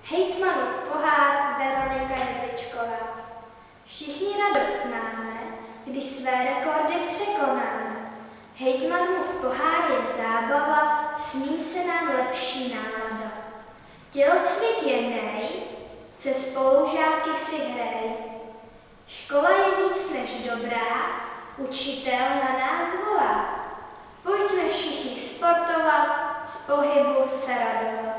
Hejtmanův pohár Veronika Jedličková. Všichni radost máme, když své rekordy překonáme. Hejtmanův pohár je zábava, s ním se nám lepší nálada. Tělocvik je nej, se spolužáky si hrej. Škola je víc než dobrá, učitel na nás volá. Pojďme všichni sportovat, z pohybu se radovat.